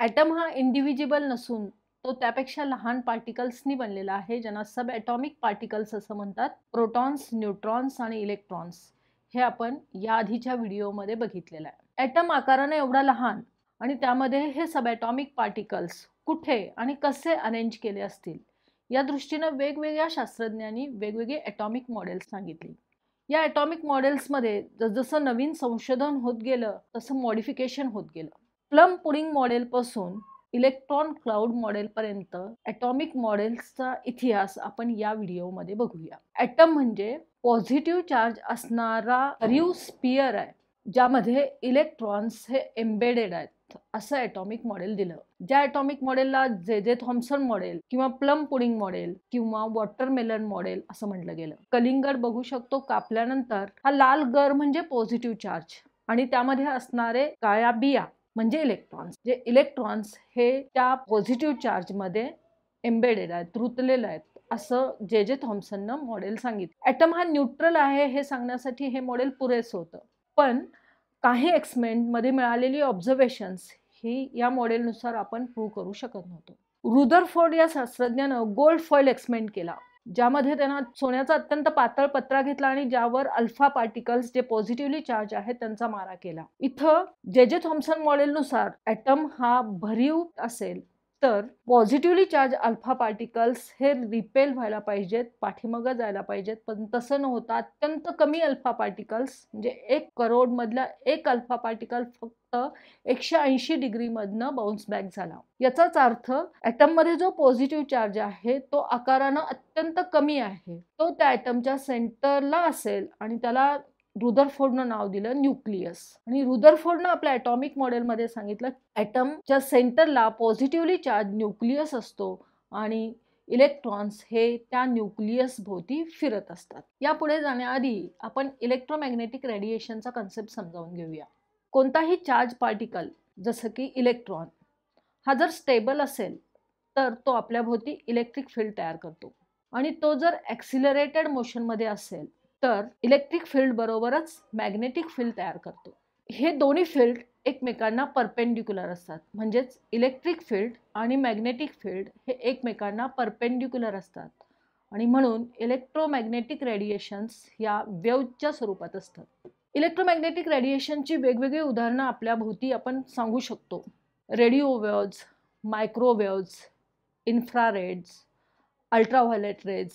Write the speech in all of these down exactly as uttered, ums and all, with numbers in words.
Item हा इंडिव्हिजिबल नसून तो त्यापेक्षा लहान पार्टिकल्सनी बनलेला आहे, ज्यांना सब ॲटॉमिक पार्टिकल्स असं म्हणतात. प्रोटॉन्स, न्यूट्रॉन्स आणि इलेक्ट्रॉन्स हे आपण या आधीच्या व्हिडिओमध्ये बघितलेलं आहे. ॲटम आकाराने एवढा लहान आणि त्यामध्ये हे सब ॲटॉमिक पार्टिकल्स कुठे आणि कसे अरेंज केले असतील या दृष्टीनं वेगवेगळ्या शास्त्रज्ञांनी वेगवेगळे ॲटॉमिक मॉडेल्स सांगितली. या ॲटॉमिक मॉडेल्समध्ये जसजसं नवीन संशोधन होत गेलं तसं मॉडिफिकेशन होत गेलं. प्लम पुडिंग मॉडेलपासून इलेक्ट्रॉन क्लाउड मॉडेलपर्यंत ॲटॉमिक मॉडेल्सचा इतिहास आपण या व्हिडिओमध्ये बघूया. ॲटम म्हणजे पॉझिटिव्ह चार्ज असणारा रिव स्पियर आहे, ज्यामध्ये इलेक्ट्रॉन्स हे एम्बेडेड आहेत असं ॲटॉमिक मॉडेल दिलं. ज्या ॲटॉमिक मॉडेलला जे जे थॉम्सन मॉडेल किंवा प्लम पुडिंग मॉडेल किंवा वॉटरमेलन मॉडेल असं म्हटलं गेलं. कलिंगड बघू शकतो कापल्यानंतर हा लाल गर म्हणजे पॉझिटिव्ह चार्ज आणि त्यामध्ये असणारे काळ्या बिया म्हणजे इलेक्ट्रॉन्स. जे इलेक्ट्रॉन्स हे त्या पॉझिटिव्ह चार्जमध्ये एम्बेडेड आहेत, रुतलेले आहेत असं जे जे थॉम्सननं मॉडेल सांगितलं. ॲटम हा न्यूट्रल आहे हे सांगण्यासाठी हे मॉडेल पुरेसं होतं, पण काही एक्सपेरिमेंटमध्ये मिळालेली ऑब्झर्वेशन्स ही या मॉडेलनुसार आपण प्रूव्ह करू शकत नव्हतो. रुदरफोर्ड या शास्त्रज्ञानं गोल्ड फॉईल एक्सपेरिमेंट केला, ज्यामध्ये त्यांना सोन्याचा अत्यंत पातळ पत्रा घेतला आणि ज्यावर अल्फा पार्टिकल्स जे पॉझिटिव्हली चार्ज आहेत त्यांचा मारा केला. इथं जे जे थॉम्सन मॉडेलनुसार ॲटम हा भरीव असेल तर पॉझिटिव्हली चार्ज अल्फा पार्टिकल्स हे रिपेल व्हायला पाहिजेत, पाठीमागं जायला पाहिजेत, पण तसं न होता अत्यंत कमी अल्फा पार्टिकल्स म्हणजे एक करोड मधला एक अल्फा पार्टिकल फक्त एकशे ऐंशी डिग्री मधनं बाउन्स बॅक झाला. याचाच अर्थ ॲटम मध्ये जो पॉझिटिव्ह चार्ज आहे तो आकारानं अत्यंत कमी आहे, तो त्या ॲटमच्या सेंटरला असेल आणि त्याला रुदरफोर्डनं नाव दिलं न्यूक्लियस. आणि रुदरफोर्डनं आपल्या ॲटॉमिक मॉडेलमध्ये सांगितलं ॲटमच्या सेंटरला पॉझिटिव्हली चार्ज न्यूक्लियस असतो आणि इलेक्ट्रॉन्स हे त्या न्यूक्लियस भोवती फिरत असतात. यापुढे जाण्याआधी आपण इलेक्ट्रोमॅग्नेटिक रेडिएशनचा कन्सेप्ट समजावून घेऊया. कोणताही चार्ज पार्टिकल जसं की इलेक्ट्रॉन हा जर स्टेबल असेल तर तो आपल्या भोवती इलेक्ट्रिक फील्ड तयार करतो आणि तो जर ॲक्सिलरेटेड मोशनमध्ये असेल तर इलेक्ट्रिक फील्ड बरोबरच मॅग्नेटिक फील्ड तयार करतो. हे दोन्ही फील्ड एकमेकांना परपेंडिक्युलर असतात, म्हणजेच इलेक्ट्रिक फील्ड आणि मॅग्नेटिक फील्ड हे एकमेकांना परपेंडिक्युलर असतात आणि म्हणून इलेक्ट्रोमॅग्नेटिक रेडिएशन्स या वेव्हच्या स्वरूपात असतात. इलेक्ट्रोमॅग्नेटिक रेडिएशनची वेगवेगळी उदाहरणं आपल्या भोवती आपण सांगू शकतो. Radio waves, microwaves, infrareds, ultraviolet rays,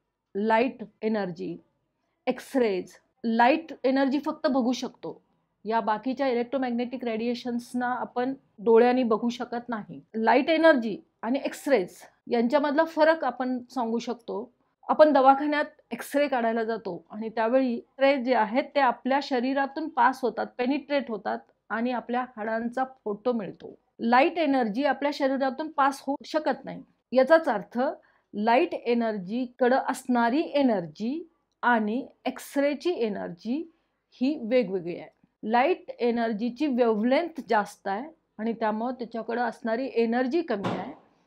light energy, x rays. Light energy फक्त बघू शकतो, या बाकीच्या इलेक्ट्रोमॅग्नेटिक रेडिएशन्सना आपण डोळ्यांनी बघू शकत नाही. लाईट एनर्जी आणि एक्सरेज यांच्यामधला फरक आपण सांगू शकतो. आपण दवाखान्यात एक्सरे काढायला जातो आणि त्यावेळी एक्सरे जे आहेत ते आपल्या शरीरातून पास होतात, पेनिट्रेट होतात आणि आपल्या हाडांचा फोटो मिळतो. लाईट एनर्जी आपल्या शरीरातून पास होऊ शकत नाही. याचाच अर्थ लाईट एनर्जीकडं असणारी एनर्जी आणि एक्सरेची एनर्जी ही वेगवेगळी आहे. लाईट एनर्जीची वेव्हलेंथ जास्त आहे आणि त्यामुळे त्याच्याकडं असणारी एनर्जी कमी आहे.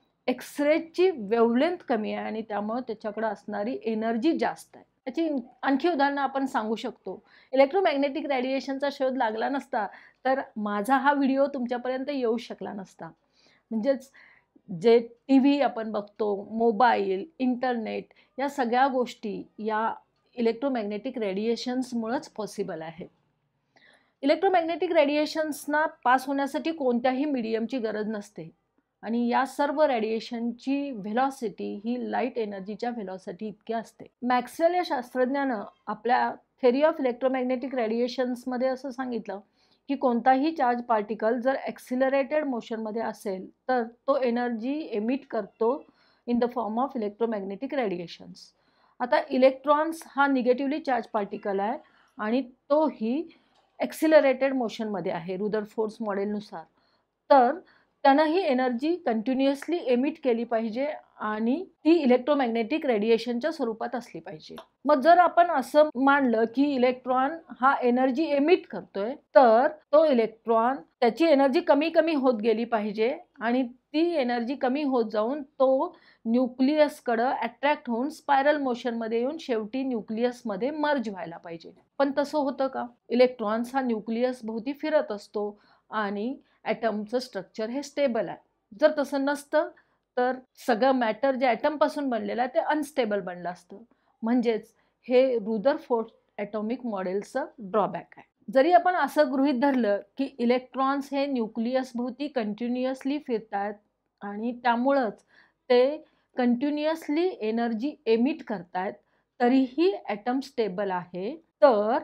एक्सरेची वेव्हलेंथ कमी आहे आणि त्यामुळे त्याच्याकडं असणारी एनर्जी जास्त आहे. याची आणखी उदाहरणं आपण सांगू शकतो. इलेक्ट्रोमॅग्नेटिक रेडिएशनचा शोध लागला नसता तर माझा हा व्हिडिओ तुमच्यापर्यंत येऊ शकला नसता. म्हणजेच जे टी व्ही आपण बघतो, मोबाईल, इंटरनेट या सगळ्या गोष्टी या इलेक्ट्रोमॅग्नेटिक रेडिएशन्समुळेच पॉसिबल आहे. इलेक्ट्रोमॅग्नेटिक रेडिएशन्सना पास होण्यासाठी कोणत्याही मीडियमची गरज नसते आणि या सर्व रेडिएशनची व्हेलॉसिटी ही लाईट एनर्जीच्या व्हेलॉसिटी इतकी असते. मॅक्सवेल या शास्त्रज्ञानं आपल्या थेरी ऑफ इलेक्ट्रोमॅग्नेटिक रेडिएशन्समध्ये असं सांगितलं की कोणताही चार्ज पार्टिकल जर ॲक्सिलरेटेड मोशनमध्ये असेल तर तो एनर्जी एमिट करतो in the form of electromagnetic radiations. आता इलेक्ट्रॉन्स हा निगेटिव्हली चार्ज पार्टिकल आहे आणि तोही ॲक्सिलरेटेड मोशनमध्ये आहे रुदरफोर्ड्स मॉडेलनुसार. तर त्यानं ही एनर्जी कंटिन्युअसली एमिट केली पाहिजे आणि ती इलेक्ट्रोमॅग्नेटिक रेडिएशनच्या स्वरूपात असली पाहिजे. मग जर आपण असं मानलं की इलेक्ट्रॉन हा एनर्जी एमिट करतोय तर तो इलेक्ट्रॉन त्याची एनर्जी कमी कमी होत गेली पाहिजे आणि ती एनर्जी कमी होत जाऊन तो न्यूक्लियसकडं अट्रॅक्ट होऊन स्पायरल मोशनमध्ये येऊन शेवटी न्यूक्लियसमध्ये मर्ज व्हायला पाहिजे. पण तसं होतं का? इलेक्ट्रॉन्स हा न्यूक्लियस भोवती फिरत असतो आणि ॲटमचं स्ट्रक्चर हे स्टेबल आहे. जर तसं नसतं तर सगळं मॅटर जे ॲटमपासून बनलेलं आहे ते अनस्टेबल बनलं असतं. म्हणजेच हे रुदरफोर्ड ॲटॉमिक मॉडेलचं ड्रॉबॅक आहे. जरी आपण असं गृहीत धरलं की इलेक्ट्रॉन्स हे न्यूक्लियस भोवती कंटिन्युअसली फिरतात आणि त्यामुळंच ते कंटिन्युअसली एनर्जी एमिट करतायत, तरीही ॲटम स्टेबल आहे. तर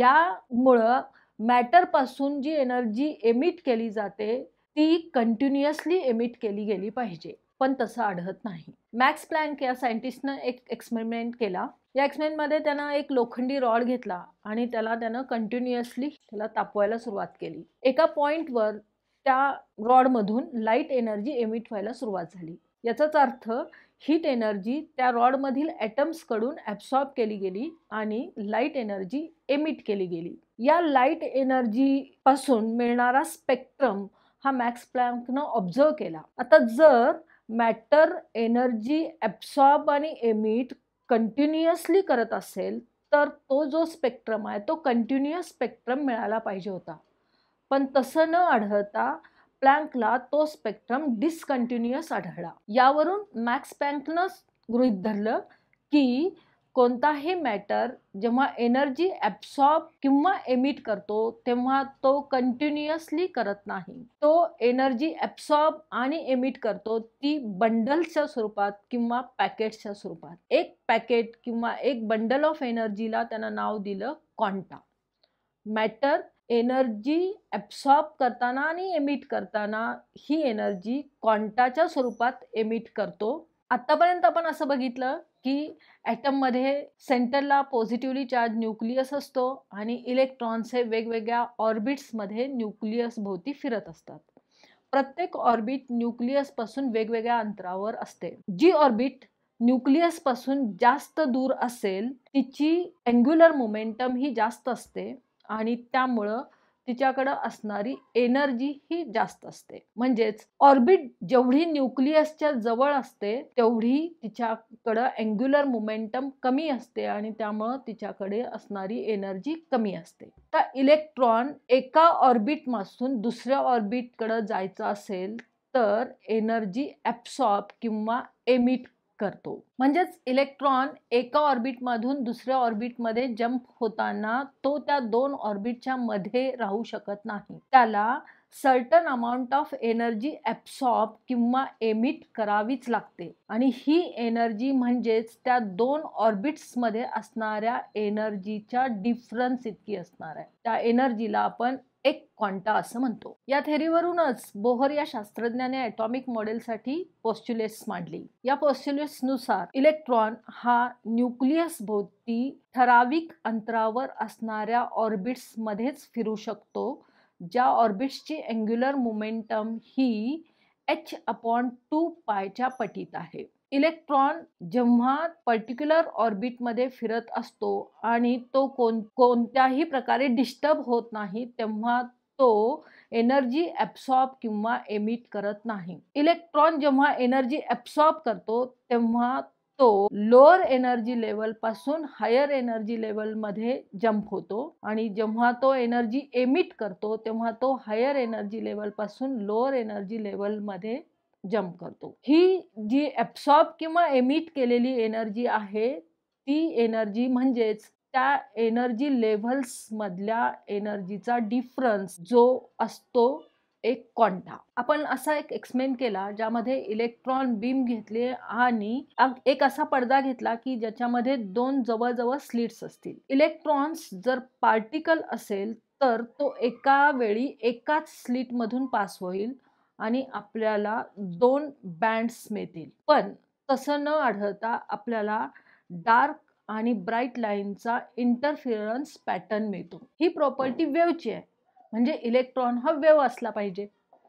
यामुळं मॅटरपासून जी एनर्जी एमिट केली जाते ती कंटिन्युअसली एमिट केली गेली पाहिजे, पण तसं आढळत नाही. मॅक्स प्लँक या सायंटिस्टनं एक एक्सपेरिमेंट केला. या एक्सपेरिमेंटमध्ये त्यानं एक लोखंडी रॉड घेतला आणि त्याला त्यानं कंटिन्युअसली त्याला तापवायला सुरुवात केली. एका पॉइंटवर त्या रॉडमधून लाईट एनर्जी एमिट व्हायला सुरुवात झाली. याचाच अर्थ हीट एनर्जी त्या रॉडमधील ॲटम्सकडून ॲब्सॉर्ब केली गेली आणि लाईट एनर्जी एमिट केली गेली. या लाईट एनर्जीपासून मिळणारा स्पेक्ट्रम हा मॅक्स प्लँकनं ऑब्झर्व केला. आता जर मॅटर एनर्जी ॲब्सॉर्ब आणि एमिट कंटिन्युअसली करत असेल तर तो जो स्पेक्ट्रम आहे तो कंटिन्युअस स्पेक्ट्रम मिळाला पाहिजे होता, पण तसं न आढळता प्लँकला तो स्पेक्ट्रम डिसकंटिन्युअस आढळला. यावरून मॅक्स प्लँकनं गृहीत धरलं की कोणताही मॅटर जेव्हा एनर्जी ॲब्सॉर्ब किंवा एमिट करतो तेव्हा तो कंटिन्युअसली करत नाही. तो एनर्जी ॲब्सॉर्ब आणि एमिट करतो ती बंडल्सच्या स्वरूपात किंवा पॅकेट्सच्या स्वरूपात. एक पॅकेट किंवा एक बंडल ऑफ एनर्जीला त्यानं नाव दिलं क्वांटा. मॅटर एनर्जी ॲब्सॉर्ब करताना आणि एमिट करताना ही एनर्जी क्वांटाच्या स्वरूपात एमिट करतो. आतापर्यंत आपण असं बघितलं की ॲटममध्ये सेंटरला पॉझिटिव्हली चार्ज न्यूक्लियस असतो आणि इलेक्ट्रॉन्स हे वेगवेगळ्या ऑर्बिट्समध्ये न्यूक्लियस भोवती फिरत असतात. प्रत्येक ऑर्बिट न्यूक्लियसपासून वेगवेगळ्या अंतरावर असते. जी ऑर्बिट न्यूक्लियसपासून जास्त दूर असेल तिची अँग्युलर मोमेंटम ही जास्त असते आणि त्यामुळं तिच्याकडं असणारी एनर्जी ही जास्त असते. म्हणजेच ऑर्बिट जेवढी न्यूक्लियसच्या जवळ असते तेवढी तिच्याकडं अँग्युलर मोमेंटम कमी असते आणि त्यामुळं तिच्याकडे असणारी एनर्जी कमी असते. तर इलेक्ट्रॉन एका ऑर्बिटपासून दुसऱ्या ऑर्बिटकडं जायचं असेल तर एनर्जी ॲब्सॉर्ब किंवा एमिट करतो. म्हणजेच इलेक्ट्रॉन एका ऑर्बिटमधून दुसऱ्या ऑर्बिटमध्ये जंप होताना तो त्या दोन ऑर्बिटच्या मध्ये राहू शकत नाही. त्याला certain amount of energy absorb किंवा एमिट करावीच लागते आणि ही एनर्जी म्हणजेच त्या दोन ऑर्बिट्समध्ये असणाऱ्या एनर्जीच्या डिफरन्स इतकी असणार आहे. त्या एनर्जीला आपण एक क्वांटा असं म्हणतो. या थेरीवरूनच बोहर या शास्त्रज्ञाने ॲटॉमिक मॉडेलसाठी पोस्ट्युलेट्स मांडली. या पोस्ट्युलेट्सनुसार इलेक्ट्रॉन हा न्यूक्लियस भोवती ठराविक अंतरावर असणाऱ्या ऑर्बिट्समध्येच फिरू शकतो, ज्या ऑर्बिट्सची अँग्युलर मोमेंटम ही एच अपॉन टू पायच्या पटीत आहे. इलेक्ट्रॉन जेव्हा पर्टिक्युलर ऑर्बिटमध्ये फिरत असतो आणि तो कोण कोणत्याही प्रकारे डिस्टर्ब होत नाही तेव्हा तो एनर्जी ॲब्सॉर्ब किंवा एमिट करत नाही. इलेक्ट्रॉन जेव्हा एनर्जी ॲब्सॉर्ब करतो तेव्हा तो लोअर एनर्जी लेवलपासून हायर एनर्जी लेवलमध्ये जंप होतो आणि जेव्हा तो एनर्जी एमिट करतो तेव्हा तो हायर एनर्जी लेवलपासून लोअर एनर्जी लेवलमध्ये जंप करतो. ही जी ॲब्सॉर्ब किंवा एमिट केलेली एनर्जी आहे ती एनर्जी म्हणजेच त्या एनर्जी लेव्हल्स मधल्या एनर्जीचा डिफरन्स जो असतो एक क्वांटा. आपण असा एक एक्सपेरिमेंट केला ज्यामध्ये इलेक्ट्रॉन बीम घेतले आणि एक असा पडदा घेतला की ज्याच्यामध्ये दोन जवळजवळ स्लिट्स असतील. इलेक्ट्रॉन्स जर पार्टिकल असेल तर तो एका वेळी एकाच स्लिट मधून पास होईल आणि आपल्याला दोन बँड्स मिळतील. पण तसं न आढळता आपल्याला डार्क आणि ब्राईट लाईनचा इंटरफिरन्स पॅटर्न मिळतो. ही प्रॉपर्टी वेव्हची आहे, म्हणजे इलेक्ट्रॉन हा वेव्ह असला पाहिजे.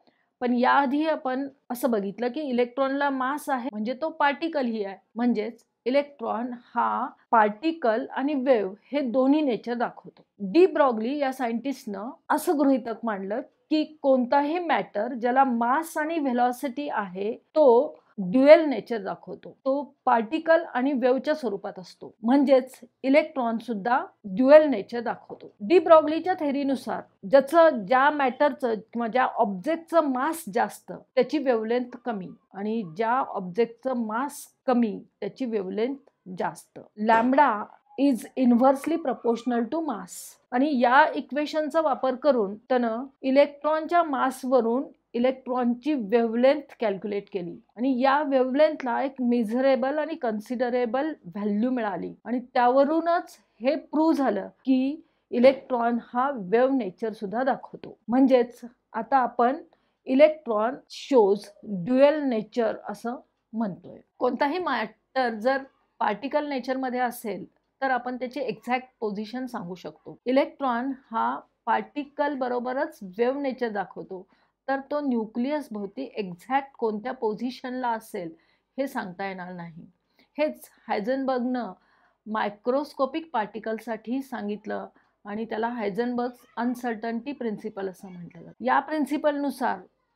पण याआधी आपण असं बघितलं की इलेक्ट्रॉनला मास आहे म्हणजे तो पार्टिकल ही आहे. म्हणजेच इलेक्ट्रॉन हा पार्टिकल आणि वेव्ह हे दोन्ही नेचर दाखवतो. डी ब्रॉग्ली या सायंटिस्टनं असं गृहीतक मांडलं की कोणताही मॅटर ज्याला मास आणि व्हेलॉसिटी आहे तो ड्युएल नेचर दाखवतो. तो पार्टिकल आणि वेव्हच्या स्वरूपात असतो. म्हणजेच इलेक्ट्रॉन सुद्धा ड्युएल नेचर दाखवतो. डी ब्रॉग्लीच्या थेअरीनुसार ज्याचं ज्या मॅटरचं किंवा ज्या ऑब्जेक्टचं मास जास्त त्याची वेव्हलेंथ कमी आणि ज्या ऑब्जेक्टचं मास कमी त्याची वेव्हलेंथ जास्त. Lambda is inversely proportional to mass. आणि या इक्वेशनचा वापर करून त्यानं इलेक्ट्रॉनच्या मासवरून इलेक्ट्रॉनची वेव्हलेंथ कॅल्क्युलेट केली आणि या वेव्हलेंथला एक मेजरेबल आणि कन्सिडरेबल व्हॅल्यू मिळाली आणि त्यावरूनच हे प्रूव्ह झालं की इलेक्ट्रॉन हा वेव्ह नेचर सुद्धा दाखवतो. म्हणजेच आता आपण इलेक्ट्रॉन शोज ड्युएल नेचर असं म्हणतोय. कोणताही मॅटर जर पार्टिकल नेचरमध्ये असेल तर आपण त्याची एक्झॅक्ट पोझिशन सांगू शकतो. इलेक्ट्रॉन हा पार्टिकल बरोबरच वेव्ह नेचर दाखवतो, तर तो न्यूक्लियस भोवती एक्झॅक्ट कोणत्या पोझिशनला असेल हे सांगता येणार नाही. हेच हायझनबर्गनं मायक्रोस्कोपिक पार्टिकलसाठी सांगितलं आणि त्याला हायझनबर्ग अनसर्टन्टी प्रिन्सिपल असं म्हटलं जातं. या प्रिन्सिपलनुसार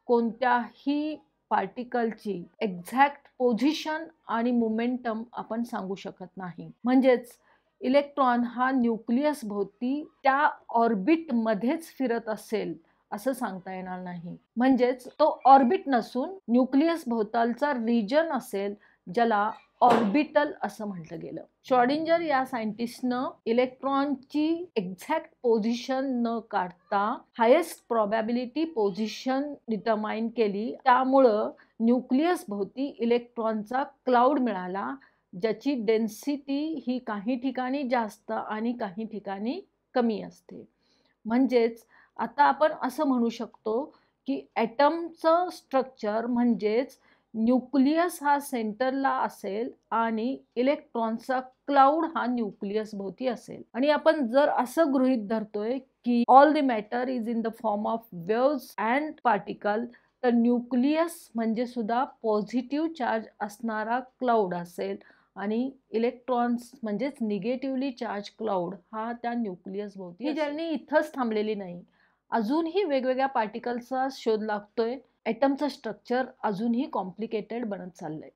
कोणत्याही पार्टिकलची एक्झॅक्ट पोझिशन आणि मोमेंटम आपण सांगू शकत नाही. म्हणजेच इलेक्ट्रॉन हा न्यूक्लियस भोवती त्या ऑर्बिट मध्येच फिरत असेल असं सांगता येणार नाही. म्हणजेच तो ऑर्बिट नसून न्यूक्लियस भोवतालचा रिजन असेल ज्याला ऑर्बिटल असं म्हटलं गेलं. श्रॉडिंजर या सायंटिस्टनं इलेक्ट्रॉनची एक्झॅक्ट पोझिशन न काढता हायेस्ट प्रोबॅबिलिटी पोझिशन डिटरमाइन केली. त्यामुळं न्यूक्लियस भोवती इलेक्ट्रॉनचा क्लाउड मिळाला ज्याची डेन्सिटी ही काही ठिकाणी जास्त आणि काही ठिकाणी कमी असते. म्हणजेच आता आपण असं म्हणू शकतो की ॲटमचं स्ट्रक्चर म्हणजेच न्यूक्लियस हा सेंटरला असेल आणि इलेक्ट्रॉनचा क्लाउड हा न्यूक्लियस भोवती असेल. आणि आपण जर असं गृहीत धरतोय की all the matter is in the form of waves and particle, तर न्यूक्लियस म्हणजे सुद्धा पॉझिटिव्ह चार्ज असणारा क्लाउड असेल आणि इलेक्ट्रॉन्स म्हणजेच निगेटिव्हली चार्ज क्लाउड हा त्या न्यूक्लियस भोवती. ही जर्नी इथंच थांबलेली नाही. अजूनही वेगवेगळ्या पार्टिकलचा शोध लागतोय. ॲटमचं स्ट्रक्चर अजूनही कॉम्प्लिकेटेड बनत चाललंय.